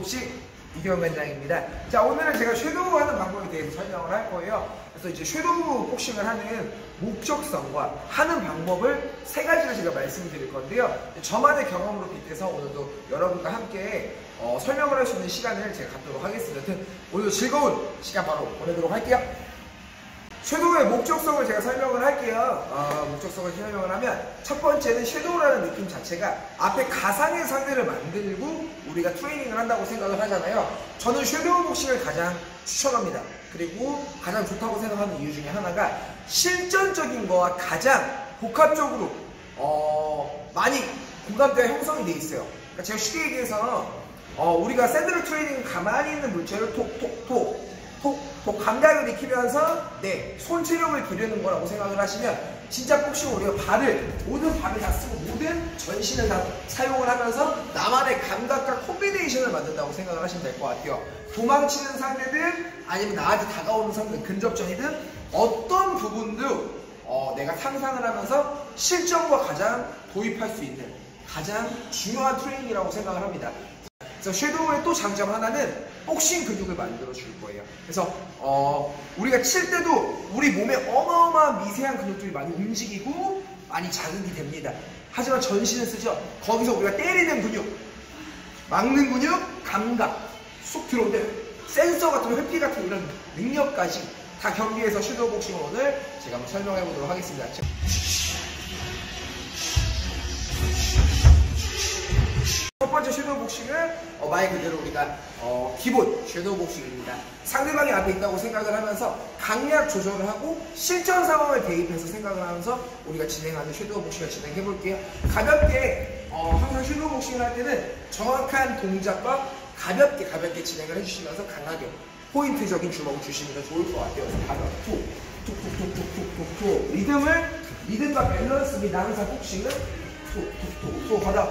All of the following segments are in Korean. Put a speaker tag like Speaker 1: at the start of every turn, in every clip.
Speaker 1: 복식 이경관장입니다. 자, 오늘은 제가 섀도우 하는 방법에 대해서 설명을 할 거예요. 그래서 이제 섀도우 복싱을 하는 목적성과 하는 방법을 세 가지를 제가 말씀드릴 건데요. 저만의 경험으로 빗대서 오늘도 여러분과 함께 설명을 할 수 있는 시간을 제가 갖도록 하겠습니다. 오늘도 즐거운 시간 바로 보내도록 할게요. 섀도우의 목적성을 제가 설명을 할게요. 목적성을 설명을 하면 첫 번째는 섀도우라는 느낌 자체가 앞에 가상의 상대를 만들고 우리가 트레이닝을 한다고 생각을 하잖아요. 저는 섀도우 복싱을 가장 추천합니다. 그리고 가장 좋다고 생각하는 이유 중에 하나가 실전적인 거와 가장 복합적으로 많이 공감대가 형성이 돼 있어요. 그러니까 제가 쉽게 얘기해서 우리가 샌드백 트레이닝 가만히 있는 물체를 톡톡톡 감각을 익히면서 손 체력을 기르는 거라고 생각을 하시면 진짜 복싱 우리가 모든 발을 다 쓰고 모든 전신을 다 사용을 하면서 나만의 감각과 콤비네이션을 만든다고 생각을 하시면 될 것 같아요. 도망치는 상대든 아니면 나한테 다가오는 상대든 근접전이든 어떤 부분도 내가 상상을 하면서 실전과 가장 도입할 수 있는 가장 중요한 트레이닝이라고 생각을 합니다. 그래서 섀도우의 또 장점 하나는 복싱 근육을 만들어 줄 거예요. 그래서 우리가 칠 때도 우리 몸에 어마어마한 미세한 근육들이 많이 움직이고 많이 자극이 됩니다. 하지만 전신을 쓰죠. 거기서 우리가 때리는 근육, 막는 근육, 감각, 쑥 들어오는 센서 같은 회피 같은 이런 능력까지 다 겸비해서 섀도우 복싱을 오늘 제가 한번 설명해 보도록 하겠습니다. 첫 번째 섀도우 복싱은 말 그대로 우리가 기본 섀도우 복싱입니다. 상대방이 앞에 있다고 생각을 하면서 강약 조절을 하고 실전 상황을 대입해서 생각을 하면서 우리가 진행하는 섀도우 복싱을 진행해 볼게요. 가볍게 항상 섀도우 복싱을 할 때는 정확한 동작과 가볍게 진행을 해주시면서 강하게 포인트적인 주먹을 주시면 좋을 것 같아요. 그래서 가볍게 툭툭툭툭툭툭툭 리듬과 밸런스입니다. 항상 복싱은 툭툭툭툭 하다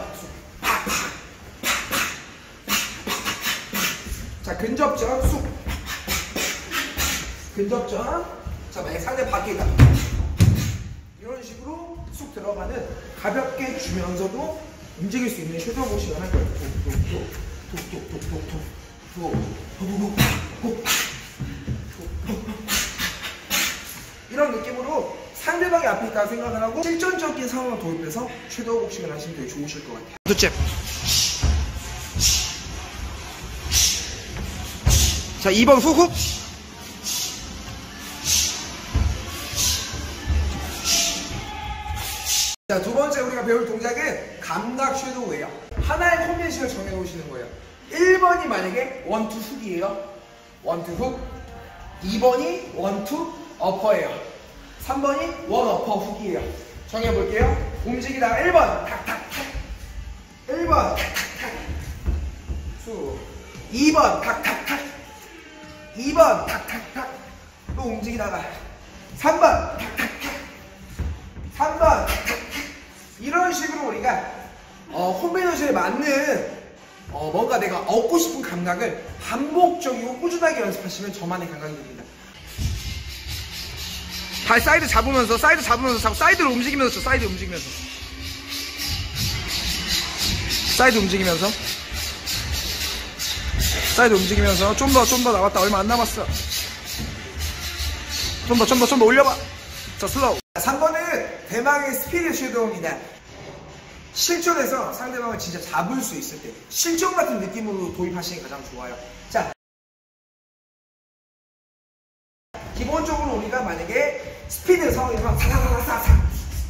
Speaker 1: 자, 근접전, 쑥. 근접전. 자, 만약에 상대 밖에 있다. 이런 식으로 쑥 들어가는 가볍게 주면서도 움직일 수 있는 섀도우 복싱을 할 거예요. 이런 느낌으로 상대방이 앞에 있다고 생각을 하고 실전적인 상황을 도입해서 섀도우 복싱을 하시면 되게 좋으실 것 같아요. 둘째. 자, 2번 후훅. 자, 두 번째 우리가 배울 동작은 감각 섀도우예요. 하나의 콤비네이션을 정해놓으시는 거예요. 1번이 만약에 원투 훅이에요. 원투 훅. 2번이 원투 어퍼예요. 3번이 원 어퍼 훅이에요. 정해볼게요. 움직이다가 1번 탁탁탁. 1번 탁탁탁. 수. 2번 탁탁탁. 2번 탁탁탁. 또 움직이다가 3번 탁탁탁. 3번 탁탁탁. 이런 식으로 우리가 콤비네이션에 맞는 뭔가 내가 얻고 싶은 감각을 반복적이고 꾸준하게 연습하시면 저만의 감각이 됩니다. 발 사이드 잡으면서 자꾸 사이드로 움직이면서 사이드 움직이면서 좀 더 남았다. 얼마 안 남았어. 좀 더 올려봐. 자, 슬로우. 3번은 대망의 스피드 섀도우입니다. 실전에서 상대방을 진짜 잡을 수 있을 때 실전 같은 느낌으로 도입하시는 게 가장 좋아요. 자, 기본적으로 우리가 만약에 스피드 상황에서 사사사사사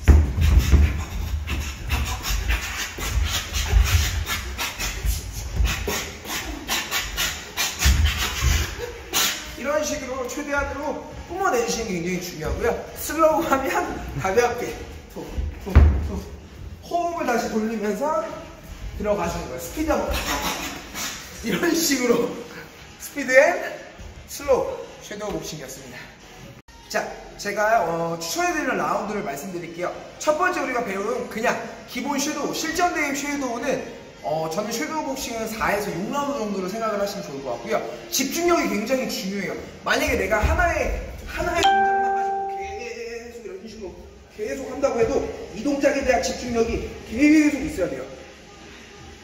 Speaker 1: 이런 식으로 최대한으로 뿜어내주시는 게 굉장히 중요하고요. 슬로우 하면 가볍게 툭툭툭 호흡을 다시 돌리면서 들어가시는 거예요. 스피드 한번 이런 식으로 스피드 앤 슬로우 섀도우 복싱이었습니다. 자, 제가 추천해드리는 라운드를 말씀드릴게요. 첫 번째 우리가 배운 그냥 기본 섀도우, 실전 대입 섀도우는 저는 섀도우 복싱은 4에서 6라운드 정도로 생각을 하시면 좋을 것 같고요. 집중력이 굉장히 중요해요. 만약에 내가 하나의 동작만 가지고 계속 이런 식으로 계속 한다고 해도 이 동작에 대한 집중력이 계속 있어야 돼요.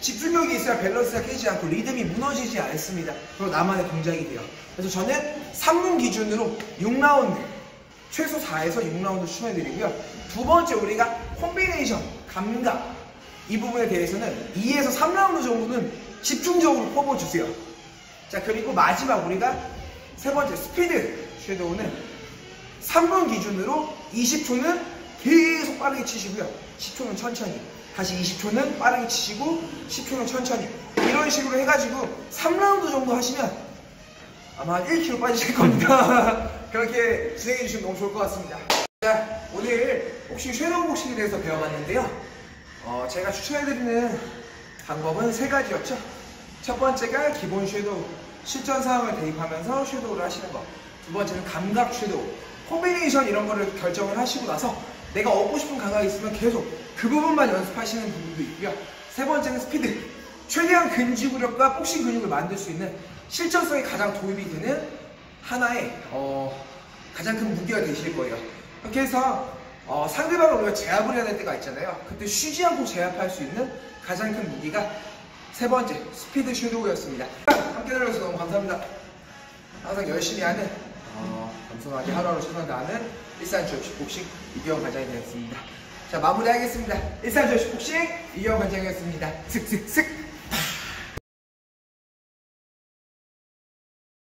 Speaker 1: 집중력이 있어야 밸런스가 깨지지 않고 리듬이 무너지지 않습니다. 그리고 나만의 동작이 돼요. 그래서 저는 3분 기준으로 6라운드, 최소 4에서 6라운드 추천해드리고요. 두 번째 우리가 콤비네이션, 감각 이 부분에 대해서는 2에서 3라운드 정도는 집중적으로 퍼부어주세요. 자, 그리고 마지막 우리가 세 번째 스피드 섀도우는 3분 기준으로 20초는 계속 빠르게 치시고요. 10초는 천천히, 다시 20초는 빠르게 치시고 10초는 천천히, 이런 식으로 해가지고 3라운드 정도 하시면 아마 1kg 빠지실 겁니다. 그렇게 진행해 주시면 너무 좋을 것 같습니다. 자, 오늘 복싱, 섀도우 복싱에 대해서 배워봤는데요. 제가 추천해드리는 방법은 3가지였죠. 첫 번째가 기본 섀도우, 실전 상황을 대입하면서 섀도우를 하시는 것. 두 번째는 감각 섀도우, 콤비네이션 이런 거를 결정을 하시고 나서 내가 얻고 싶은 감각이 있으면 계속 그 부분만 연습하시는 부분도 있고요. 세 번째는 스피드, 최대한 근지구력과 복싱 근육을 만들 수 있는 실전성이 가장 도입이 되는 하나의 가장 큰 무기가 되실 거예요. 이렇게 해서 상대방을 우리가 제압을 해야 될 때가 있잖아요. 그때 쉬지 않고 제압할 수 있는 가장 큰 무기가 세 번째 스피드 섀도우였습니다. 함께 들어주셔서 너무 감사합니다. 항상 열심히 하는 겸손하게 하루하루 최선을 다하는 일산주엽식 복싱 이기영 관장이 되었습니다. 자, 마무리하겠습니다. 일산주엽식 복싱 이기영 관장이었습니다. 슥슥슥.